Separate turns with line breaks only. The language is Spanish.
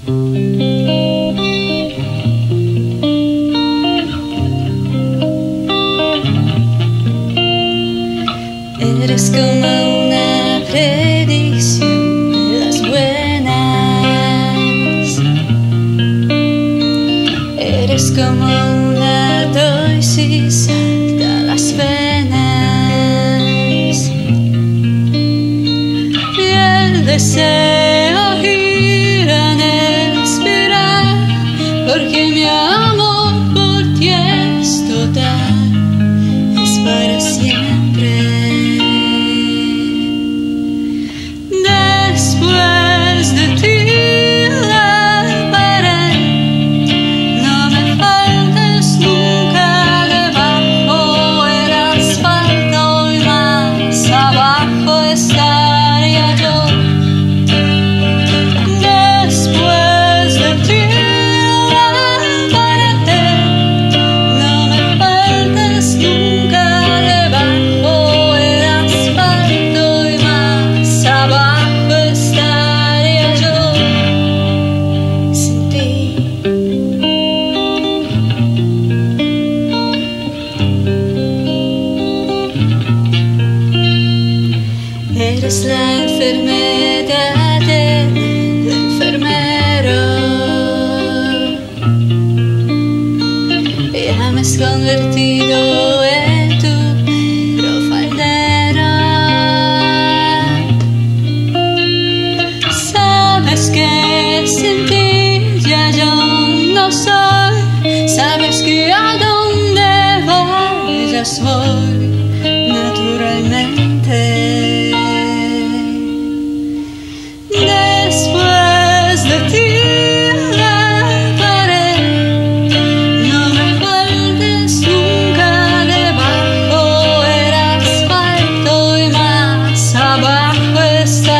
Eres como una predicción de las buenas. Eres como una dosis salta las venas. Y el deseo gira en espiral, porque mi amor por ti es total, es para siempre. Después de ti la pared, no me faltes nunca debajo el asfalto, y más abajo estaría yo. Después de ti la pared, no me faltes nunca debajo el asfalto, y más abajo eres la enfermedad del enfermero. Ya me has convertido en tu perro faldero. Sabes que sin ti ya yo no soy. Sabes que a donde vayas voy naturalmente. Después de ti la pared, no me faltes nunca debajo el asfalto, y más abajo está